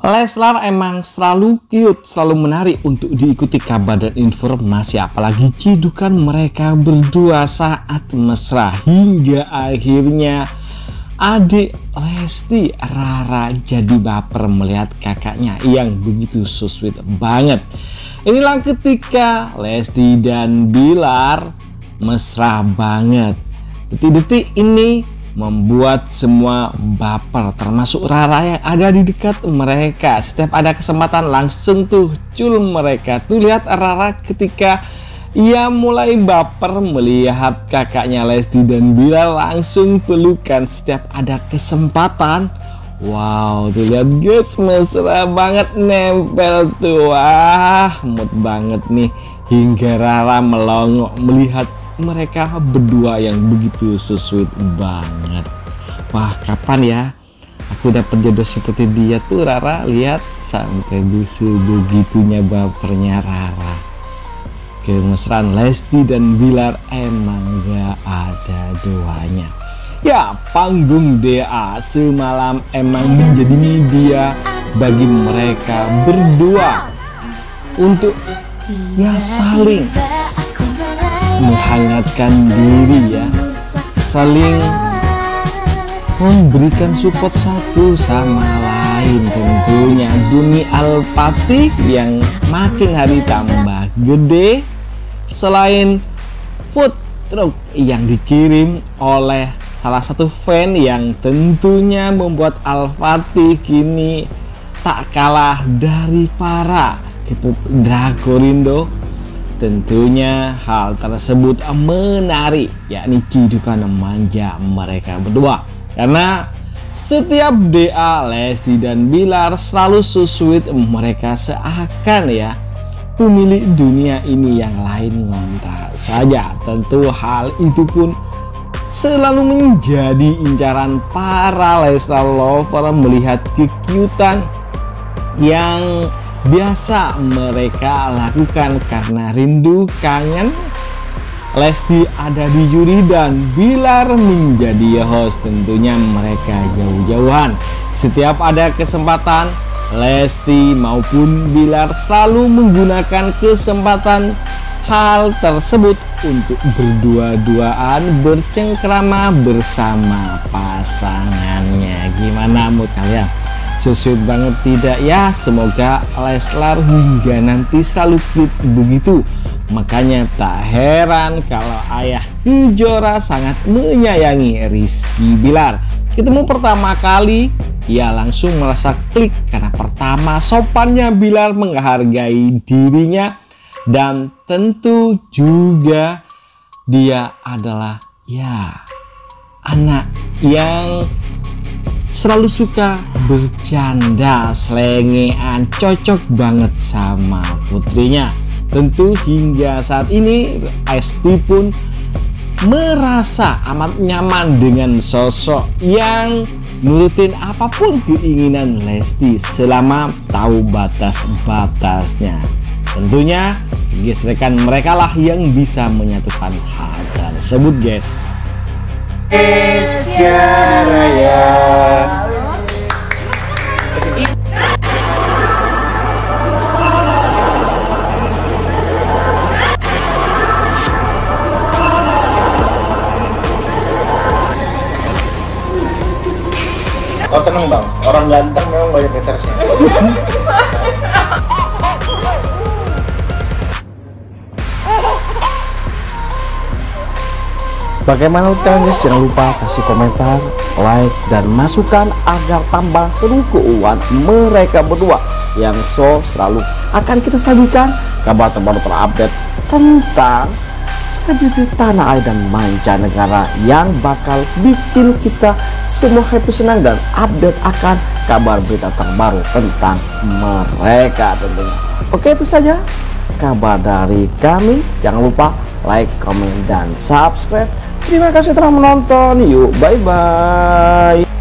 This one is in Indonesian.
Leslar emang selalu cute, selalu menarik untuk diikuti kabar dan informasi, apalagi cidukan mereka berdua saat mesra hingga akhirnya adik Lesti Rara jadi baper melihat kakaknya yang begitu so sweet banget. Inilah ketika Lesti dan Bilar mesra banget. Detik-detik ini membuat semua baper, termasuk Rara yang ada di dekat mereka. Setiap ada kesempatan langsung tuh cul mereka. Tuh lihat Rara ketika ia mulai baper melihat kakaknya Lesti dan Bilar langsung pelukan setiap ada kesempatan. Wow, tuh lihat guys, mesra banget nempel tuh. Wah, mood banget nih. Hingga Rara melongo melihat mereka berdua yang begitu so sweet banget. Wah, kapan ya aku dapat jodoh seperti dia tuh. Rara lihat sampai sebegitunya bapernya Rara. Kemesraan Lesti dan Bilar emang gak ada duanya. Ya, panggung DA semalam emang menjadi media bagi mereka berdua untuk ya saling menghangatkan diri, ya saling memberikan support satu sama lain, tentunya demi Al-Fatih yang makin hari tambah gede. Selain food truck yang dikirim oleh salah satu fan yang tentunya membuat Al-Fatih kini tak kalah dari para K-pop Dragorindo. Tentunya hal tersebut menarik, yakni cidukan manja mereka berdua. Karena setiap DA Lesti dan Bilar selalu so sweet, mereka seakan ya pemilik dunia ini, yang lain ngontrak saja. Tentu hal itu pun selalu menjadi incaran para Leslar lover melihat kekiutan yang biasa mereka lakukan karena rindu kangen Lesti ada di juri dan Bilar menjadi host. Tentunya mereka jauh-jauhan. Setiap ada kesempatan, Lesti maupun Bilar selalu menggunakan kesempatan hal tersebut untuk berdua-duaan bercengkrama bersama pasangannya. Gimana mood kalian? Sweet banget tidak ya? Semoga Leslar hingga nanti selalu cute begitu. Makanya tak heran kalau ayah Kejora sangat menyayangi Rizky Bilar. Ketemu pertama kali ia langsung merasa klik karena pertama sopannya Bilar menghargai dirinya, dan tentu juga dia adalah ya anak yang selalu suka bercanda, selengean, cocok banget sama putrinya. Tentu hingga saat ini Lesti pun merasa amat nyaman dengan sosok yang nurutin apapun keinginan Lesti selama tahu batas-batasnya. Tentunya gesekan mereka lah yang bisa menyatukan hal tersebut, guys. Raya. Oh tenang bang, orang ganteng memang banyak hatersnya. Bagaimana kalian guys? Jangan lupa kasih komentar, like, dan masukan agar tambah seru keuangan mereka berdua yang selalu akan kita sajikan kabar terbaru terupdate tentang sekejutan tanah air dan mancanegara yang bakal bikin kita semua happy, senang, dan update akan kabar berita terbaru tentang mereka tentunya. Oke, itu saja kabar dari kami. Jangan lupa like, comment, dan subscribe. Terima kasih telah menonton. Yuk, bye-bye.